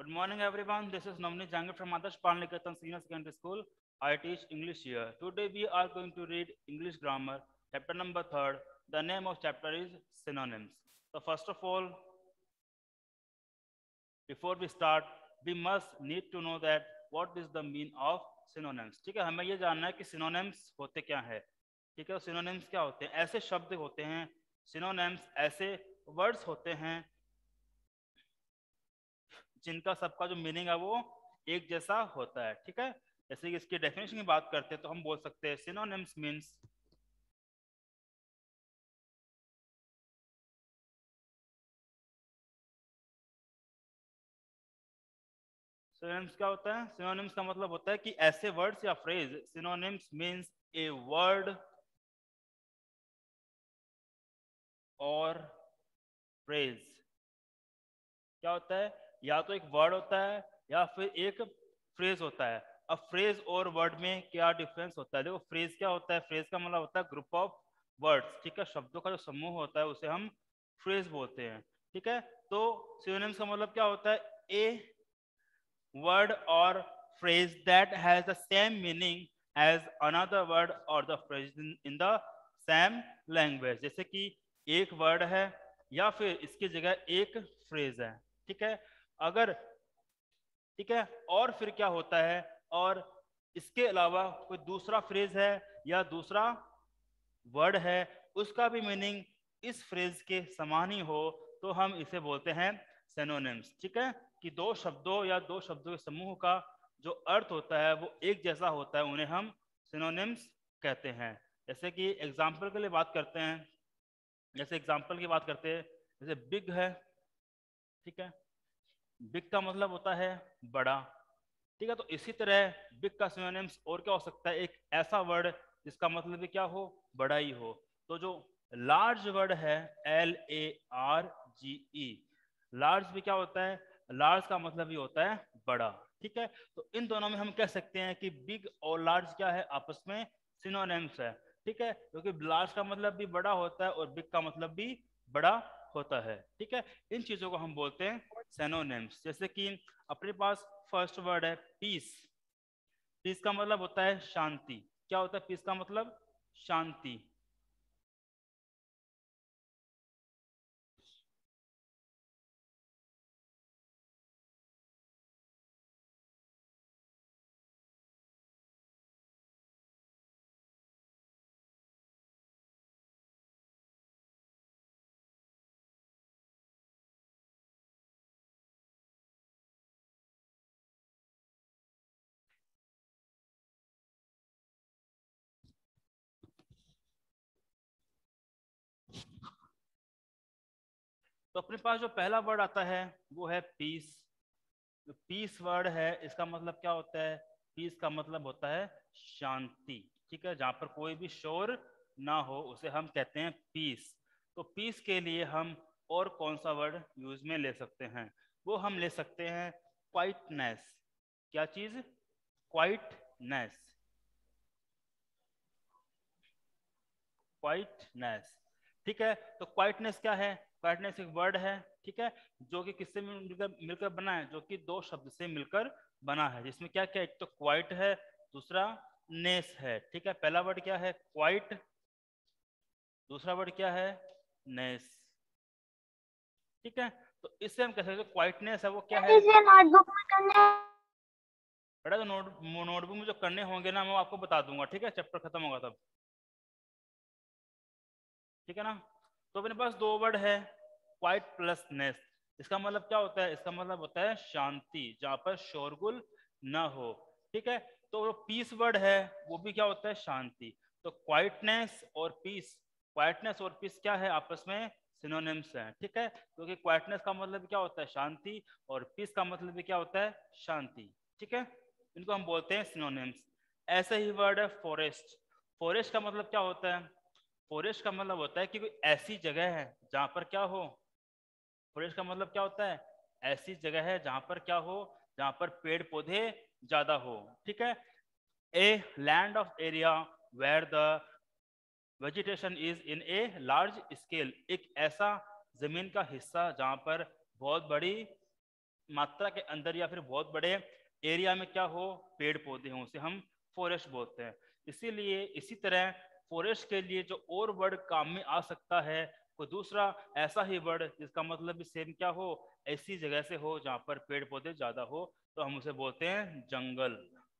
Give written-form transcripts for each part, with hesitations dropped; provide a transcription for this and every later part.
Good morning, everyone. This is Navneet Jangir from Adarsh Palniketan Senior Secondary School. I teach English here. Today we are going to read English grammar, chapter number 3rd. The name of chapter is synonyms. So first of all, before we start, we must need to know that what is the mean of synonyms. ठीक है, हमें ये जानना है कि synonyms होते क्या है. ठीक है, synonyms क्या होते हैं? ऐसे शब्द होते हैं, synonyms ऐसे words होते हैं जिनका सबका जो मीनिंग है वो एक जैसा होता है. ठीक है, जैसे कि इसकी डेफिनेशन की बात करते हैं तो हम बोल सकते हैं सिनोनिम्स मींस सिनोनिम्स क्या होता है? सिनोनिम्स का मतलब होता है कि ऐसे वर्ड्स या phrase. Synonyms means a word और फ्रेज. क्या होता है? या तो एक वर्ड होता है या फिर एक फ्रेज होता है. अब फ्रेज और वर्ड में क्या डिफरेंस होता है? देखो, फ्रेज क्या होता है? फ्रेज का मतलब होता है ग्रुप ऑफ वर्ड्स. ठीक है, शब्दों का जो समूह होता है उसे हम फ्रेज बोलते हैं. ठीक है, तो सिनोनिम्स का मतलब क्या होता है? ए word or phrase that has the same meaning as another word or the phrase in the same language. जैसे कि एक वर्ड है या फिर इसकी जगह एक फ्रेज है. ठीक है, अगर ठीक है, और फिर क्या होता है? और इसके अलावा कोई दूसरा फ्रेज है या दूसरा वर्ड है, उसका भी मीनिंग इस फ्रेज के समान ही हो तो हम इसे बोलते हैं सिनोनिम्स. ठीक है, कि दो शब्दों या दो शब्दों के समूह का जो अर्थ होता है वो एक जैसा होता है, उन्हें हम सिनोनिम्स कहते हैं. जैसे कि एग्जाम्पल के लिए बात करते हैं. जैसे एग्जाम्पल की बात करते हैं, जैसे बिग है. ठीक है, बिग का मतलब होता है बड़ा. ठीक है, तो इसी तरह बिग का सिनोनिम्स और क्या हो सकता है? एक ऐसा वर्ड जिसका मतलब भी क्या हो? बड़ा ही हो. तो जो लार्ज वर्ड है, LARGE, लार्ज भी क्या होता है? लार्ज का मतलब भी होता है बड़ा. ठीक है, तो इन दोनों में हम कह सकते हैं कि बिग और लार्ज क्या है? आपस में सिनोनिम्स है. ठीक है, क्योंकि लार्ज का मतलब भी बड़ा होता है और बिग का मतलब भी बड़ा होता है. ठीक है, इन चीजों को हम बोलते हैं सिनोनिम्स. जैसे कि अपने पास फर्स्ट वर्ड है पीस. पीस का मतलब होता है शांति. क्या होता है पीस का मतलब? शांति. तो अपने पास जो पहला वर्ड आता है वो है पीस. जो पीस वर्ड है इसका मतलब क्या होता है? पीस का मतलब होता है शांति. ठीक है, जहां पर कोई भी शोर ना हो उसे हम कहते हैं पीस. तो पीस के लिए हम और कौन सा वर्ड यूज में ले सकते हैं? वो हम ले सकते हैं क्वाइटनेस. क्या चीज? क्वाइटनेस. क्वाइटनेस. ठीक है, तो क्वाइटनेस क्या है? क्वाइटनेस एक वर्ड है. ठीक है, जो कि किससे मिलकर मिलकर बना है? जो कि दो शब्द से मिलकर बना है, जिसमें क्या क्या? एक तो क्वाइट है, दूसरा नेस है. ठीक है, पहला वर्ड क्या है? क्वाइट. दूसरा वर्ड क्या है? नेस. ठीक है, तो इससे हम कह सकते हैं क्वाइटनेस है वो क्या है? नोटबुक में करने बेटा, तो नोटबुक में जो करने होंगे ना मैं आपको बता दूंगा. ठीक है, चैप्टर खत्म होगा तब. ठीक है ना. तो अपने पास दो वर्ड है, क्वाइट प्लस नेस. इसका मतलब क्या होता है? इसका मतलब होता है शांति, जहां पर शोरगुल न हो. ठीक है, तो पीस वर्ड है वो भी क्या होता है? शांति. तो क्वाइटनेस और पीस, क्वाइटनेस और पीस क्या है? आपस में सिनोनिम्स हैं. ठीक है, क्योंकि क्वाइटनेस का मतलब क्या होता है? शांति. और पीस का मतलब भी क्या होता है? शांति. ठीक है, इनको हम बोलते हैं सिनोनिम्स. ऐसे ही वर्ड है फॉरेस्ट. फॉरेस्ट का मतलब क्या होता है? फॉरेस्ट का मतलब होता है कि कोई ऐसी जगह है जहां पर क्या हो? फॉरेस्ट का मतलब क्या होता है? ऐसी जगह है जहां पर क्या हो? जहां पर पेड़ पौधे ज्यादा हो. ठीक है, a land of area where the vegetation is in a large scale. एक ऐसा जमीन का हिस्सा जहां पर बहुत बड़ी मात्रा के अंदर या फिर बहुत बड़े एरिया में क्या हो, पेड़ पौधे हों, उसे हम फॉरेस्ट बोलते हैं। इसीलिए इसी तरह फॉरेस्ट के लिए जो और वर्ड काम में आ सकता है, कोई दूसरा ऐसा ही वर्ड जिसका मतलब भी सेम क्या हो, ऐसी जगह से हो जहां पर पेड़ पौधे ज्यादा हो, तो हम उसे बोलते हैं जंगल।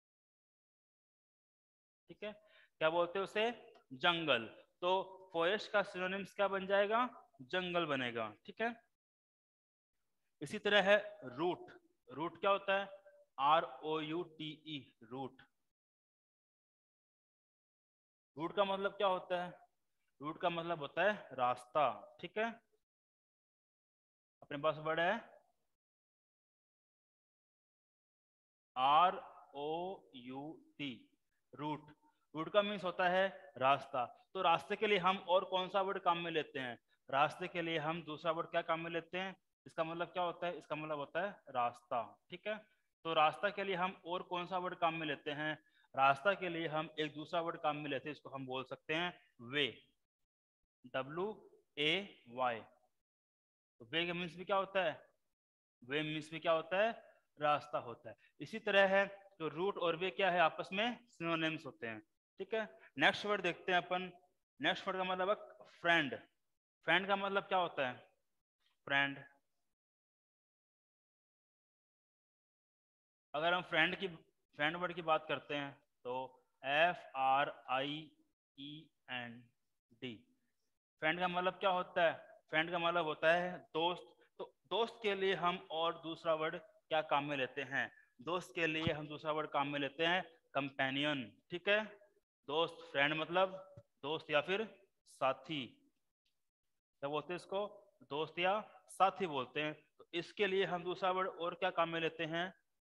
ठीक है, क्या बोलते हैं उसे, जंगल। तो फॉरेस्ट का सिनोनिम्स क्या बन जाएगा, जंगल बनेगा। ठीक है, इसी तरह है रूट। रूट क्या होता है, ROUTE, रूट। रूट का मतलब क्या होता है, रूट का मतलब होता है रास्ता। ठीक है, अपने पास वर्ड है ROUT, रूट। रूट का मीन्स होता है रास्ता। तो रास्ते के लिए हम और कौन सा वर्ड काम में लेते हैं, रास्ते के लिए हम दूसरा वर्ड क्या काम में लेते हैं, इसका मतलब क्या होता है, इसका मतलब होता है रास्ता। ठीक है, तो रास्ता के लिए हम और कौन सा वर्ड काम में लेते हैं, रास्ता के लिए हम एक दूसरा वर्ड काम में लेते हैं, इसको हम बोल सकते हैं वे, WAY। तो वे का मीन्स भी क्या होता है, वे मीन्स भी क्या होता है, रास्ता होता है। इसी तरह है तो रूट और वे क्या है, आपस में सिनोनिम्स होते हैं। ठीक है, नेक्स्ट वर्ड देखते हैं अपन। नेक्स्ट वर्ड का मतलब है फ्रेंड। फ्रेंड का मतलब क्या होता है, फ्रेंड। अगर हम फ्रेंड वर्ड की बात करते हैं तो FRIEND। फ्रेंड का मतलब क्या होता है, फ्रेंड का मतलब होता है दोस्त। तो दोस्त के लिए हम और दूसरा वर्ड क्या काम में लेते हैं, दोस्त के लिए हम दूसरा वर्ड काम में लेते हैं कंपेनियन। ठीक है, दोस्त, फ्रेंड मतलब दोस्त या फिर साथी, क्या बोलते हैं इसको, दोस्त या साथी बोलते हैं। तो इसके लिए हम दूसरा वर्ड और क्या काम में लेते हैं,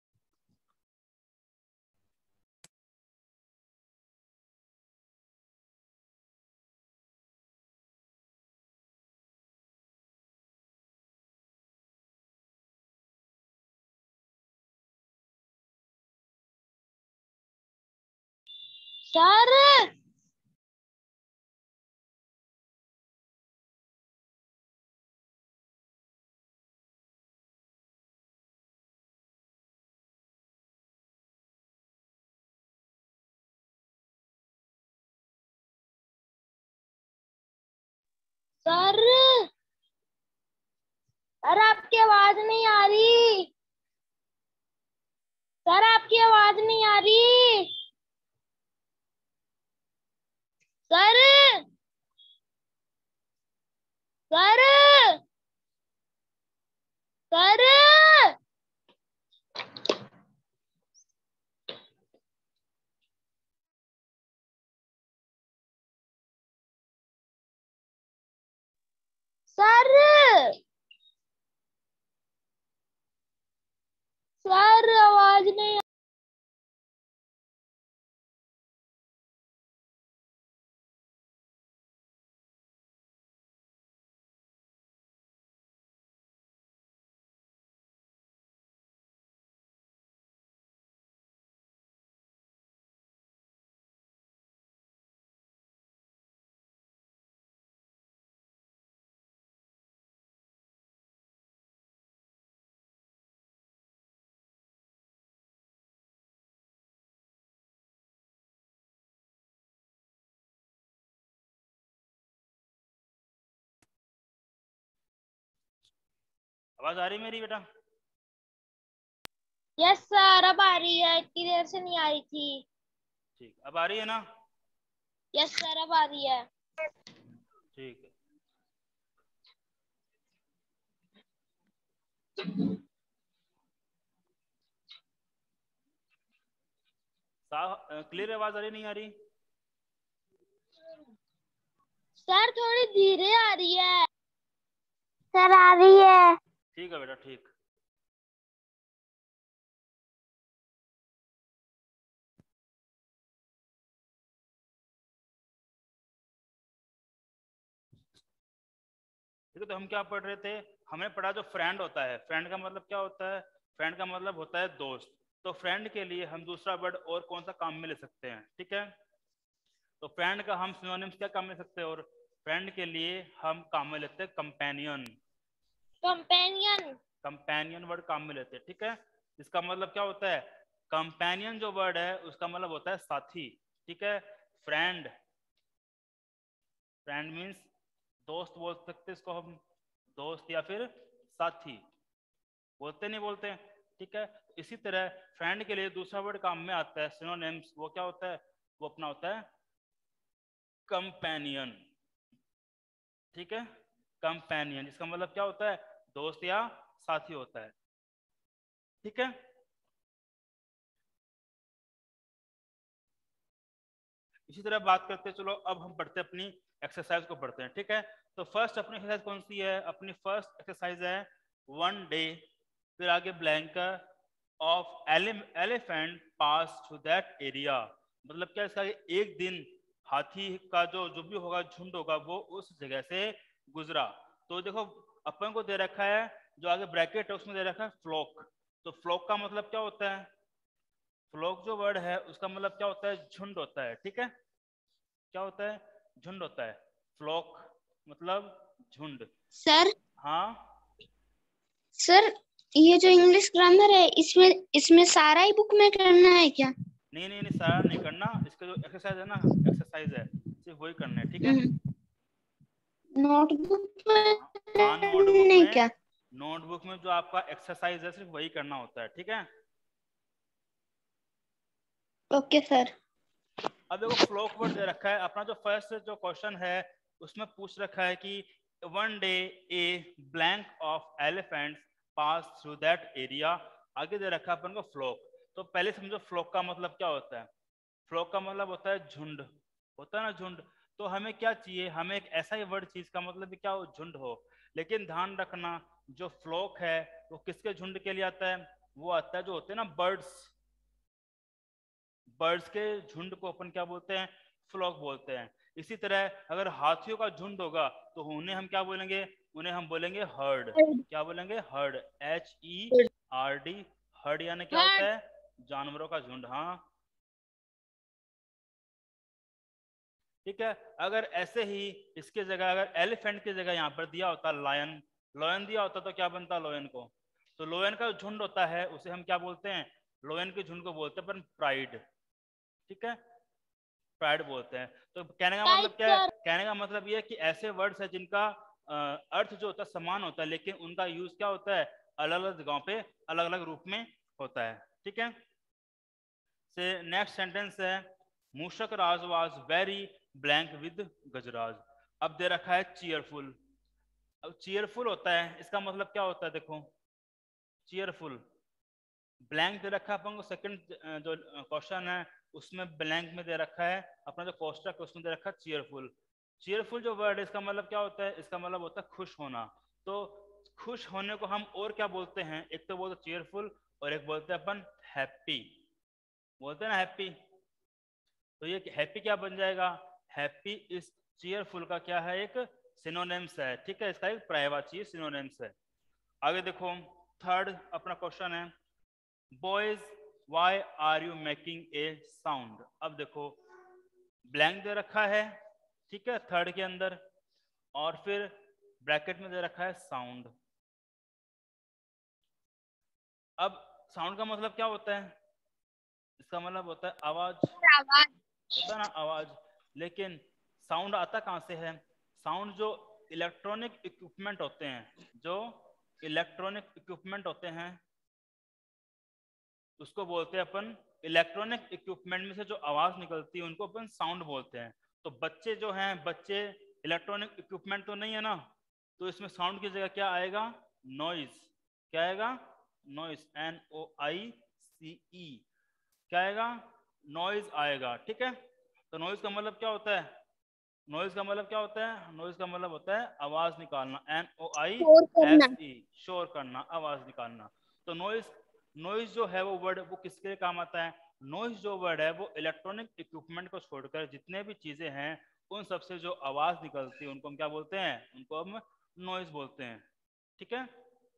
सर। सर, सर आपकी आवाज नहीं आ रही, सर आपकी आवाज नहीं आ रही, sir, sir, sir, sir, sir आवाज नहीं। आवाज आ रही है मेरी बेटा। यस सर, अब आ रही है, इतनी देर से नहीं आ रही थी। ठीक, अब आ रही है ना। यस सर, अब आ रही है। ठीक है, साफ क्लियर आवाज आ रही, नहीं आ रही, सर थोड़ी धीरे आ रही है। सर आ रही है। ठीक है बेटा, ठीक। ठीक है, तो हम क्या पढ़ रहे थे, हमने पढ़ा जो फ्रेंड होता है, फ्रेंड का मतलब क्या होता है, फ्रेंड का मतलब होता है दोस्त। तो फ्रेंड के लिए हम दूसरा वर्ड और कौन सा काम में ले सकते हैं, ठीक है। तो फ्रेंड का हम सिनोनिम्स क्या काम में ले सकते हैं, और फ्रेंड के लिए हम काम में लेते हैं कंपेनियन। कंपेनियन। कंपेनियन वर्ड काम में लेते हैं, ठीक है। इसका मतलब क्या होता है, कंपेनियन जो वर्ड है उसका मतलब होता है साथी, ठीक है। फ्रेंड, फ्रेंड मीन्स दोस्त बोल सकते हैं इसको हम, दोस्त या फिर साथी बोलते नहीं बोलते, ठीक है। इसी तरह फ्रेंड के लिए दूसरा वर्ड काम में आता है सिनोनिम्स, वो क्या होता है, वो अपना होता है कंपेनियन, ठीक है। कंपेनियन जिसका मतलब क्या होता है, दोस्त या साथी होता है, ठीक है। इसी तरह बात करते हैं, चलो अब हम पढ़ते हैं अपनी एक्सरसाइज को पढ़ते हैं, ठीक है। तो फर्स्ट अपनी एक्सरसाइज कौन सी है, अपनी फर्स्ट एक्सरसाइज है 1 डे, फिर आगे blank of elephant pass through that area, मतलब क्या इसका एक दिन हाथी का जो भी होगा झुंड होगा वो उस जगह से गुजरा। तो देखो अपन को दे रखा है, जो आगे ब्रैकेट है उसमें दे रखा है फ्लॉक, तो फ्लॉक का मतलब क्या होता है, फ्लॉक जो वर्ड है उसका मतलब क्या होता है, झुंड होता है, ठीक है। क्या होता है, झुंड होता है, फ्लॉक मतलब झुंड। सर हाँ सर ये जो इंग्लिश ग्रामर है इसमें इसमें सारा ही बुक में करना है क्या? नहीं नहीं नहीं, सारा नहीं करना, इसका जो एक्सरसाइज है ना, एक्सरसाइज है सिर्फ वही करना है, ठीक है। नोटबुक में हाँ नोटबुक नहीं में, क्या? नोटबुक में जो आपका एक्सरसाइज है सिर्फ वही करना होता है, ठीक है। Okay sir. अब देखो फ्लोक वर्ड दे रखा है, अपना जो फर्स्ट जो क्वेश्चन है उसमें पूछ रखा है कि 1 day a blank of elephant pass through that area, आगे दे रखा है अपन को फ्लोक। तो पहले समझो फ्लोक का मतलब क्या होता है, फ्लोक का मतलब होता है झुंड, होता है ना झुंड। तो हमें क्या चाहिए, हमें एक ऐसा ही वर्ड चीज का मतलब भी क्या हो, झुंड हो। लेकिन ध्यान रखना जो फ्लोक है वो किसके झुंड के लिए आता है, वो आता है जो होते हैं ना बर्ड्स, बर्ड्स के झुंड को अपन क्या बोलते हैं, फ्लॉक बोलते हैं। इसी तरह अगर हाथियों का झुंड होगा तो उन्हें हम क्या बोलेंगे, उन्हें हम बोलेंगे हर्ड, क्या बोलेंगे, हर्ड, HERD, हर्ड यानी क्या होता है, जानवरों का झुंड, हाँ ठीक है। अगर ऐसे ही इसके जगह अगर एलिफेंट की जगह यहाँ पर दिया होता लायन, लोयन दिया होता तो क्या बनता लोयन को, तो लोयन का झुंड होता है उसे हम क्या बोलते हैं, लोयन के झुंड को बोलते हैं अपन प्राइड, ठीक है, प्राइड बोलते हैं। तो कहने का मतलब क्या है, कहने का मतलब ये है कि ऐसे वर्ड्स है जिनका अर्थ जो होता है समान होता है लेकिन उनका यूज क्या होता है, अलग अलग जगहों पे अलग अलग रूप में होता है, ठीक है। से नेक्स्ट सेंटेंस है Mushak Raj was very blank with Gajraj. अब दे रखा है चीयरफुल, अब चीयरफुल होता है इसका मतलब क्या होता है, देखो चीयरफुल, ब्लैंक दे रखा है अपन को, सेकंड जो क्वेश्चन है उसमें ब्लैंक में दे रखा है, अपना जो कोष्टक है उसमें दे रखा है चीयरफुल। चीयरफुल जो वर्ड है इसका मतलब क्या होता है, इसका मतलब होता है खुश होना। तो खुश होने को हम और क्या बोलते हैं, एक तो बोलते चीयरफुल और एक बोलते हैं अपन हैप्पी, बोलते हैं ना हैप्पी। तो ये हैप्पी क्या बन जाएगा, हैप्पी इस चीयरफुल का क्या है, एक सिनोनिम्स है, ठीक है, इसका एक पर्यायवाची सिनोनिम्स है। आगे देखो थर्ड अपना क्वेश्चन है boys why are you making a sound. अब देखो ब्लैंक दे रखा है, ठीक है, थर्ड के अंदर, और फिर ब्रैकेट में दे रखा है साउंड। अब साउंड का मतलब क्या होता है, इसका मतलब होता है आवाज, होता है ना आवाज। लेकिन साउंड आता कहाँ से है, साउंड जो इलेक्ट्रॉनिक इक्विपमेंट होते हैं, जो इलेक्ट्रॉनिक इक्विपमेंट होते हैं उसको बोलते हैं अपन, इलेक्ट्रॉनिक इक्विपमेंट में से जो आवाज निकलती है उनको अपन साउंड बोलते हैं। तो बच्चे जो हैं, बच्चे इलेक्ट्रॉनिक इक्विपमेंट तो नहीं है ना, तो इसमें साउंड की जगह क्या आएगा, नॉइज, क्या आएगा, नॉइज, NOICE, क्या आएगा, नॉइज आएगा, ठीक है। तो नॉइज का मतलब क्या होता है, नॉइज का मतलब क्या होता है, नॉइज का मतलब होता है आवाज निकालना, NOISE, शोर करना, आवाज निकालना। तो नॉइज, नॉइज जो है वो वर्ड वो किसके लिए काम आता है, नॉइज जो वर्ड है वो इलेक्ट्रॉनिक इक्विपमेंट को छोड़कर जितने भी चीजें हैं उन सबसे जो आवाज निकलती है उनको हम क्या बोलते हैं, उनको हम नॉइज बोलते हैं, ठीक है।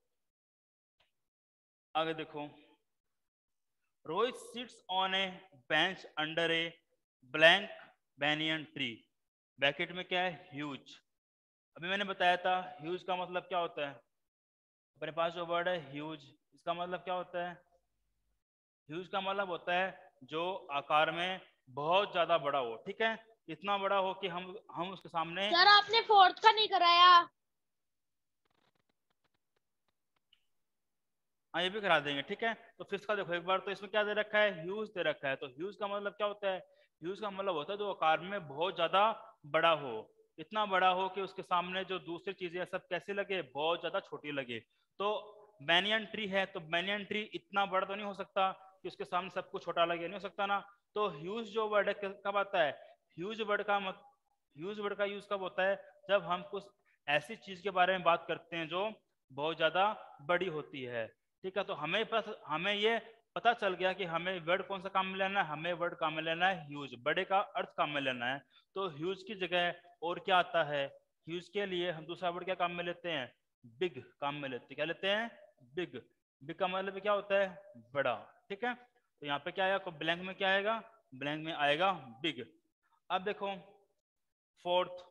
आगे देखो Rohit sits on a bench under a blank banyan tree, bracket में क्या है, ह्यूज। अभी मैंने बताया था ह्यूज का मतलब क्या होता है, अपने पास जो वर्ड है ह्यूज, इसका मतलब क्या होता है? ह्यूज का मतलब होता है जो आकार में बहुत ज्यादा बड़ा हो, ठीक है, इतना बड़ा हो कि हम उसके सामने। सर आपने फोर्थ का नहीं कराया। हाँ ये भी करा देंगे, ठीक है। तो फिफ्थ का देखो एक बार, तो इसमें क्या दे रखा है? ह्यूज दे रखा है। तो ह्यूज का मतलब क्या होता है? ह्यूज का मतलब होता है जो आकार में बहुत ज्यादा बड़ा हो, इतना बड़ा हो कि उसके सामने जो दूसरी चीजें सब कैसे लगे? बहुत ज्यादा छोटी लगे। तो बैनियन ट्री है, तो बैनियन ट्री इतना बड़ा तो नहीं हो सकता कि उसके सामने सब कुछ छोटा लगे, नहीं हो सकता ना। तो ह्यूज जो वर्ड है कब आता है? ह्यूज वर्ड का ह्यूज वर्ड का यूज कब होता है? जब हम कुछ ऐसी चीज के बारे में बात करते हैं जो बहुत ज्यादा बड़ी होती है, ठीक है। तो हमें ये पता चल गया कि हमें वर्ड कौन सा काम में लेना है, हमें वर्ड काम में लेना है ह्यूज, बड़े का अर्थ काम में लेना है। तो ह्यूज की जगह और क्या आता है? ह्यूज के लिए हम दूसरा वर्ड क्या काम में लेते हैं? बिग काम में लेते हैं। क्या लेते हैं? बिग। बिग का मतलब क्या होता है? बड़ा, ठीक है। तो यहाँ पे क्या आएगा? ब्लैंक में क्या आएगा? ब्लैंक में आएगा बिग। अब देखो फोर्थ,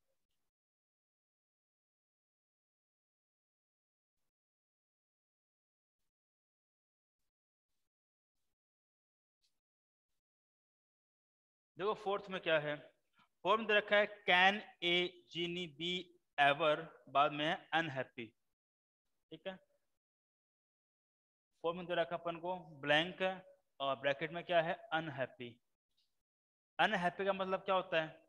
देखो फोर्थ में क्या है? फोर्थ में दे रखा है can a genie be ever, बाद में है अनहैप्पी, ठीक है। फोर्थ में दे रखा अपन को ब्लैंक है और ब्रैकेट में क्या है? अनहैप्पी। अनहैप्पी का मतलब क्या होता है?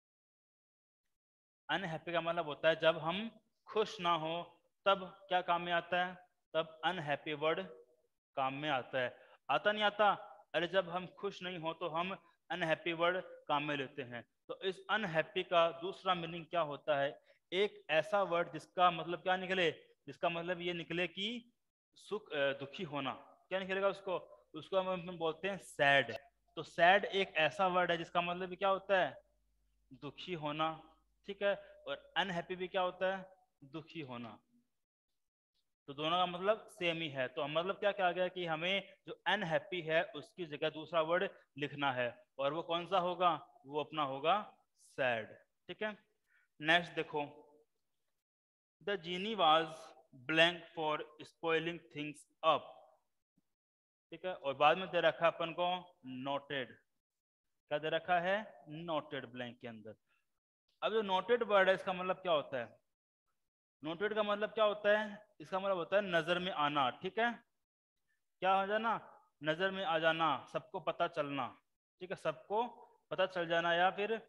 अनहैप्पी का मतलब होता है जब हम खुश ना हो तब क्या काम में आता है? तब अनहैप्पी वर्ड काम में आता है। आता नहीं आता? अरे जब हम खुश नहीं हो तो हम अनहैप्पी वर्ड काम में लेते हैं। तो इस अनहैप्पी का दूसरा मीनिंग क्या होता है? एक ऐसा वर्ड जिसका मतलब क्या निकले? जिसका मतलब ये निकले कि दुखी होना। क्या निकलेगा उसको? उसको हम बोलते हैं सैड। तो सैड एक ऐसा वर्ड है जिसका मतलब क्या होता है? दुखी होना, ठीक है। और अनहैप्पी भी क्या होता है? दुखी होना। तो दोनों का मतलब सेम ही है। तो मतलब क्या कहा गया कि हमें जो अनहैप्पी है उसकी जगह दूसरा वर्ड लिखना है, और वो कौन सा होगा? वो अपना होगा सैड, ठीक है। नेक्स्ट देखो, the genie was blank for spoiling things up, ठीक है। और बाद में दे रखा है अपन को नोटेड। क्या दे रखा है? नोटेड ब्लैंक के अंदर। अब जो नोटेड वर्ड है इसका मतलब क्या होता है? नोटेड का मतलब क्या होता है? इसका मतलब होता है नजर में आना, ठीक है। क्या हो जाना? नजर में आ जाना, सबको पता चलना, ठीक है, सबको पता चल जाना, या फिर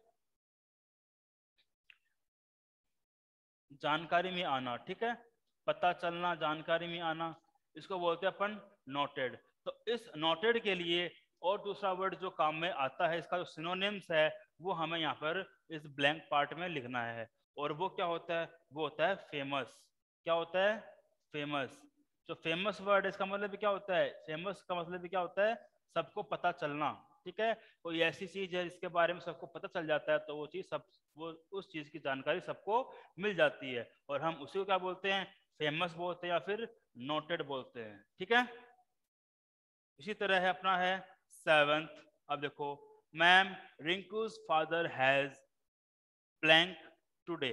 जानकारी में आना, ठीक है। पता चलना, जानकारी में आना, इसको बोलते हैं अपन नोटेड। तो इस नोटेड के लिए और दूसरा वर्ड जो काम में आता है, इसका जो सिनोनिम्स है वो हमें यहाँ पर इस ब्लैंक पार्ट में लिखना है। और वो क्या होता है? वो होता है फेमस। क्या होता है? फेमस। जो फेमस वर्ड है इसका मतलब भी क्या होता है? फेमस का मतलब भी क्या होता है? सबको पता चलना, ठीक है। कोई ऐसी चीज है जिसके बारे में सबको पता चल जाता है तो वो चीज सब, वो उस चीज की जानकारी सबको मिल जाती है, और हम उसी को क्या बोलते हैं? फेमस बोलते हैं या फिर नोटेड बोलते हैं, ठीक है। इसी तरह है अपना है सेवंथ। अब देखो, ma'am Rinku's father has blank today.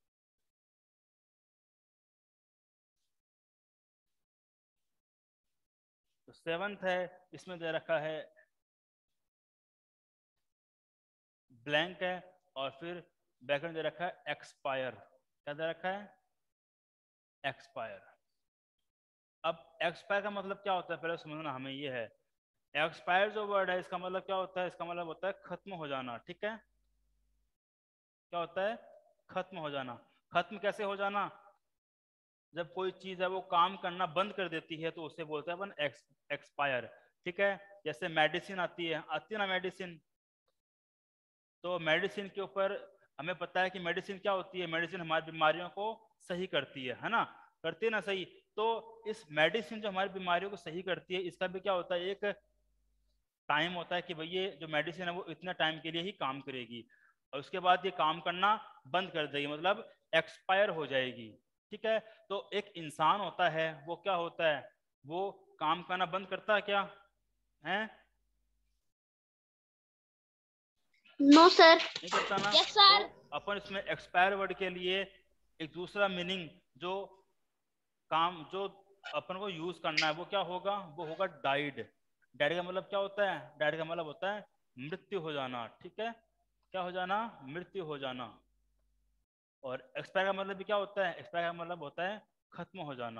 तो सेवंथ है, इसमें दे रखा है ब्लैंक है, और फिर बैकग्राउंड दे रखा है एक्सपायर। क्या दे रखा है? एक्सपायर। अब एक्सपायर का मतलब क्या होता है पहले समझना हमें, ये है एक्सपायर जो वर्ड है इसका मतलब क्या होता है? इसका मतलब होता है खत्म हो जाना, ठीक है। क्या होता है? खत्म हो जाना। खत्म कैसे हो जाना? जब कोई चीज है वो काम करना बंद कर देती है तो उसे बोलते हैं अपन एक्सपायर, ठीक है। जैसे मेडिसिन आती है ना मेडिसिन। तो मेडिसिन के ऊपर हमें पता है कि मेडिसिन क्या होती है? मेडिसिन हमारी बीमारियों को सही करती है ना, करती है ना सही। तो इस मेडिसिन जो हमारी बीमारियों को सही करती है, इसका भी क्या होता है? एक टाइम होता है कि भाई ये जो मेडिसिन है वो इतने टाइम के लिए ही काम करेगी, और उसके बाद ये काम करना बंद कर देगी, मतलब एक्सपायर हो जाएगी, ठीक है। तो एक इंसान होता है, वो क्या होता है? वो काम करना बंद करता है क्या? है? No sir. नहीं करता ना। यस तो सर। अपन इसमें एक्सपायर वर्ड के लिए एक दूसरा मीनिंग जो काम जो अपन को यूज करना है वो क्या होगा, वो होगा डाइड। डाइड का मतलब क्या होता है, डाइड का मतलब होता है मृत्यु हो जाना, ठीक है, क्या हो जाना, मृत्यु हो जाना। और एक्सपायर का मतलब भी क्या होता है, एक्सपायर का मतलब होता है खत्म हो जाना।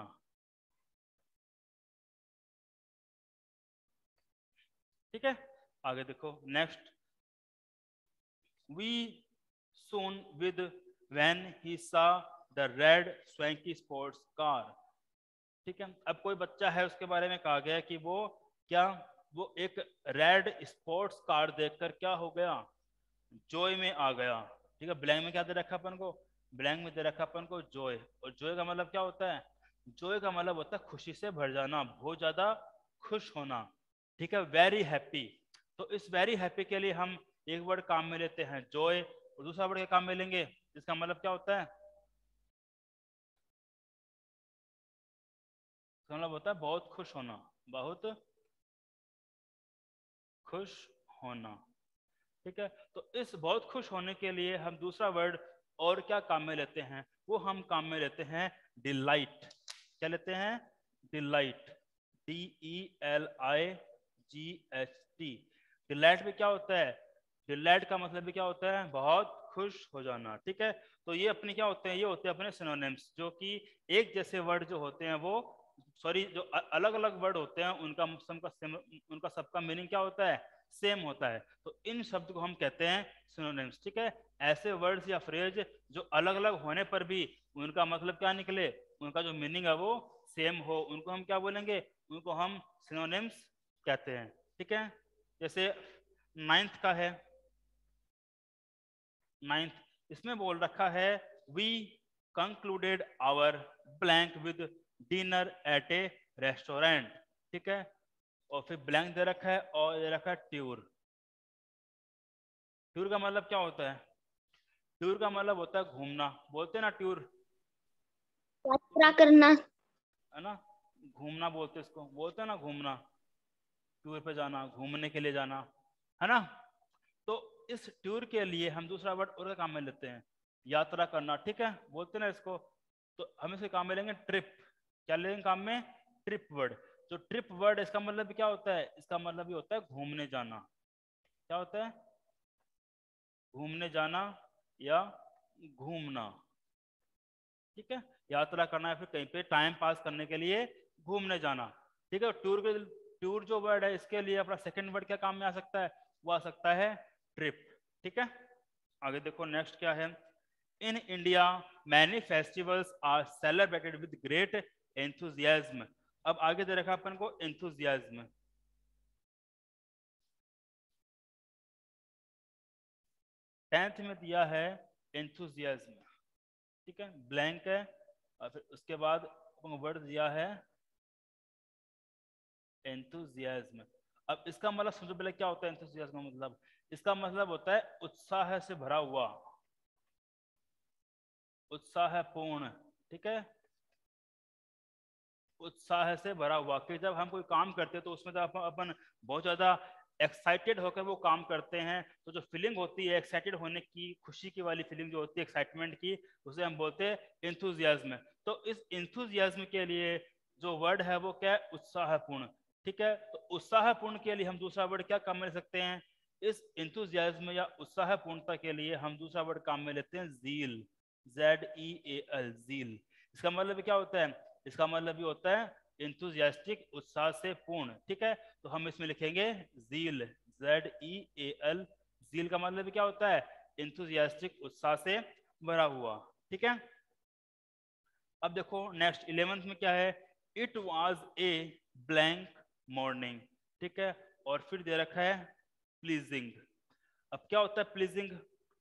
ठीक है, आगे देखो next, we soon with when he saw the red swanky sports car। ठीक है, अब कोई बच्चा है उसके बारे में कहा गया कि वो क्या, वो एक रेड स्पोर्ट्स कार देखकर क्या हो गया, जॉय में आ गया। ठीक है, ब्लैंक में क्या दे रखा अपन को, ब्लैंक में दे रखा अपन को जॉय। और जॉय का मतलब क्या होता है, जॉय का मतलब होता है खुशी से भर जाना, बहुत ज्यादा खुश होना। ठीक है, वेरी हैप्पी। तो इस वेरी हैप्पी के लिए हम एक वर्ड काम में लेते हैं जॉय, और दूसरा वर्ड के काम में लेंगे, इसका मतलब क्या होता है, इसका मतलब होता है बहुत खुश होना, बहुत खुश होना। ठीक है, तो इस बहुत खुश होने के लिए हम दूसरा वर्ड और क्या काम में लेते हैं, वो हम काम में लेते हैं डिलाइट। क्या लेते हैं, डिलाइट, DELIGHT। डिलाइट भी क्या होता है, डिलाइट का मतलब भी क्या होता है, बहुत खुश हो जाना। ठीक है, तो ये अपने क्या होते हैं, ये होते हैं अपने सिनोनिम्स, जो कि एक जैसे वर्ड जो होते हैं वो, सॉरी, जो अलग अलग वर्ड होते हैं उनका सबका मीनिंग क्या होता है, सेम होता है। तो इन शब्द को हम कहते हैं सिनोनिम्स। ठीक है, ऐसे वर्ड्स या फ्रेज जो अलग अलग होने पर भी उनका मतलब क्या निकले, उनका जो मीनिंग है वो सेम हो, उनको हम क्या बोलेंगे, उनको हम सिनोनिम्स कहते हैं। ठीक है, जैसे नाइन्थ का है, नाइन्थ, इसमें बोल रखा है we concluded our blank with dinner at a restaurant. ठीक है, और फिर ब्लैंक दे रखा है और दे रखा है ट्यूर। ट्यूर का मतलब क्या होता है, ट्यूर का मतलब होता है घूमना, बोलते हैं ना ट्यूर, यात्रा करना। है ना, घूमना बोलते हैं इसको, बोलते हैं ना घूमना, टूर पे जाना, घूमने के लिए जाना, है ना। तो इस टूर के लिए हम दूसरा वर्ड और का काम में लेते हैं, यात्रा करना। ठीक है, बोलते हैं ना इसको, तो हम इसके काम में लेंगे ट्रिप। क्या लेंगे काम में, ट्रिप वर्ड। जो ट्रिप वर्ड इसका मतलब क्या होता है, इसका मतलब ये होता है घूमने जाना। क्या होता है, घूमने जाना या घूमना। ठीक है, यात्रा करना है, फिर कहीं पे टाइम पास करने के लिए घूमने जाना। ठीक है, टूर जो वर्ड है इसके लिए अपना सेकंड वर्ड क्या काम में आ सकता है, वो आ सकता है ट्रिप। ठीक है, आगे देखो नेक्स्ट क्या है, in India many festivals are celebrated with great enthusiasm. अब आगे दे रखा अपन को एंथुजियाज्म, 10th में दिया है एंथुजियाज्म। ठीक है, ब्लैंक है, और फिर उसके बाद वर्ड दिया है एंथुजियाज्म। अब इसका मतलब समझो पहले क्या होता है एंथुजियाज्म का मतलब, इसका मतलब होता है उत्साह से भरा हुआ, उत्साह पूर्ण। ठीक है, उत्साह से भरा हुआ, कि जब हम कोई काम करते हैं तो उसमें जब अपन बहुत ज्यादा एक्साइटेड होकर वो काम करते हैं, तो जो फीलिंग होती है एक्साइटेड होने की, खुशी की वाली फीलिंग जो होती है एक्साइटमेंट की, उसे हम बोलते हैं एंथुजियाज्म। तो इस एंथुजियाज्म के लिए जो वर्ड है वो क्या है, उत्साहपूर्ण। ठीक है, तो उत्साहपूर्ण के लिए हम दूसरा वर्ड क्या काम में ले सकते हैं, इस एंथुजियाज्म या उत्साहपूर्णता के लिए हम दूसरा वर्ड काम में लेते हैं जील, ZEAL, जील। इसका मतलब क्या होता है, इसका मतलब ये होता है इंथुजियास्टिक, उत्साह से पूर्ण। ठीक है, तो हम इसमें लिखेंगे जील, ZEAL। जील का मतलब क्या होता है, इंथुजियास्टिक, उत्साह से भरा हुआ। ठीक है, अब देखो नेक्स्ट 11th में क्या है, it was a blank morning. ठीक है, और फिर दे रखा है प्लीजिंग। अब क्या होता है प्लीजिंग,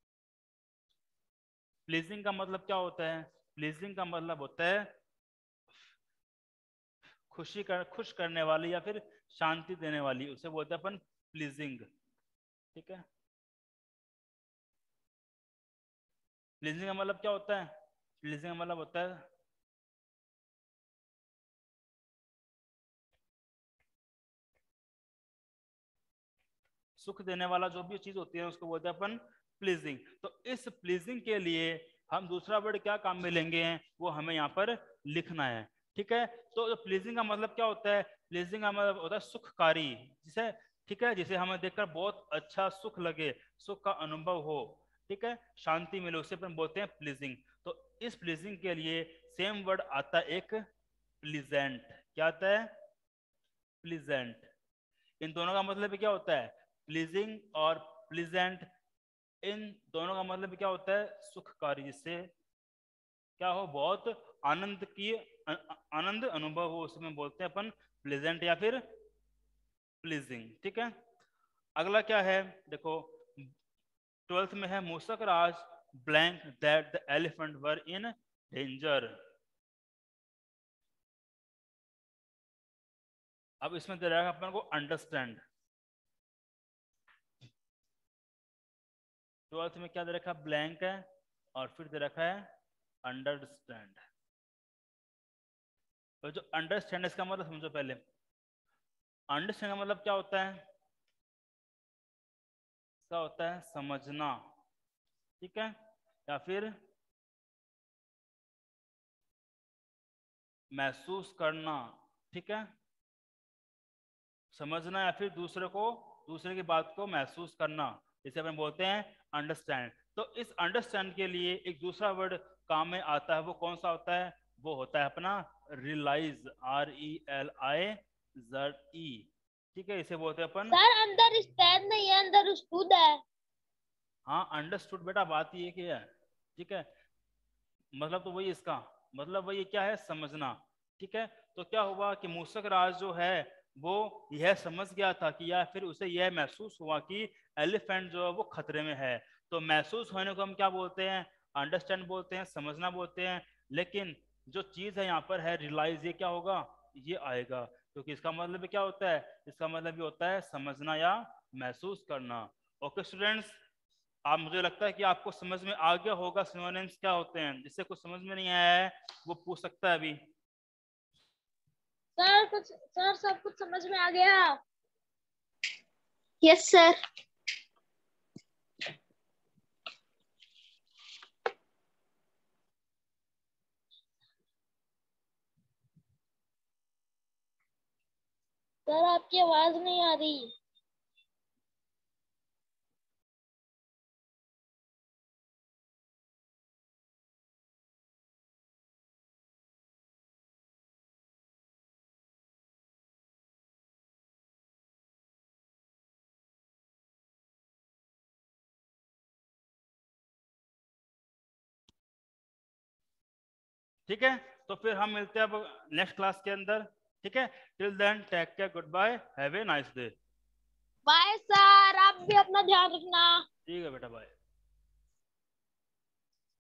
प्लीजिंग का मतलब क्या होता है, प्लीजिंग का मतलब होता है खुश करने वाली या फिर शांति देने वाली, उसे बोलते हैं अपन प्लीजिंग। ठीक है, प्लीजिंग का मतलब क्या होता है, प्लीजिंग का मतलब होता है सुख देने वाला, जो भी चीज होती है उसको बोलते हैं अपन प्लीजिंग। तो इस प्लीजिंग के लिए हम दूसरा वर्ड क्या काम में लेंगे, वो हमें यहाँ पर लिखना है। ठीक है। तो जो प्लीजिंग का मतलब क्या होता है, प्लीजिंग का मतलब होता है सुखकारी, जिसे ठीक है, जिसे हमें देखकर बहुत अच्छा सुख लगे, सुख का अनुभव हो, ठीक है, शांति मिले, उसे अपन बोलते हैं प्लीजिंग। तो इस प्लीजिंग के लिए सेम वर्ड आता है एक प्लीजेंट। क्या आता है? प्लीजेंट। इन दोनों का मतलब क्या होता है? प्लीजिंग और प्लीजेंट, इन दोनों का मतलब क्या होता है? सुखकारी, जिससे क्या हो, बहुत आनंद की आनंद अनुभव हो, उसमें बोलते हैं अपन प्लेजेंट या फिर प्लीजिंग। ठीक है। अगला क्या है देखो, 12th में है Mushak Raj blank that the elephant were in danger. अब इसमें दे रहा है अपन को अंडरस्टैंड। 12th में क्या दे रखा है? ब्लैंक है, और फिर दे रखा है अंडरस्टैंड। तो जो अंडरस्टैंड इसका मतलब समझो पहले। अंडरस्टैंड का मतलब क्या होता है? इसका होता है समझना, ठीक है, या फिर महसूस करना, ठीक है, समझना या फिर दूसरे की बात को महसूस करना, इसे अपन बोलते हैं अंडरस्टैंड। तो इस अंडरस्टैंड के लिए एक दूसरा वर्ड काम में आता है, वो कौन सा होता है? वो होता है अपना रियलाइज, RELIZE। ठीक है, इसे बोलते हैं अपन। सर अंडरस्टैंड नहीं है, अंडरस्टूड है। हाँ, अंडरस्टूड बेटा, बात ये की है, ठीक है, मतलब तो वही, इसका मतलब वही क्या है? समझना। ठीक है। तो क्या हुआ कि मूसक राज जो है वो यह समझ गया था कि, या फिर उसे यह महसूस हुआ कि एलिफेंट जो है वो खतरे में है। तो महसूस होने को हम क्या बोलते हैं? अंडरस्टैंड बोलते हैं, समझना बोलते हैं। लेकिन जो चीज है यहाँ पर है रियलाइज, ये क्या होगा? ये आएगा, क्योंकि इसका मतलब क्या होता है? इसका मतलब ये होता है समझना या महसूस करना। ओके स्टूडेंट्स, आप, मुझे लगता है कि आपको समझ में आ गया होगा सिनोनिम्स क्या होते हैं। जिससे कुछ समझ में नहीं आया है वो पूछ सकता है अभी। सर सब कुछ समझ में आ गया। Yes sir. सर आपकी आवाज नहीं आ रही। ठीक है, तो फिर हम मिलते हैं अब नेक्स्ट क्लास के अंदर। ठीक है, till then take care, goodbye, have a nice day. Bye sir, आप भी अपना ध्यान रखना। ठीक है बेटा, बाय।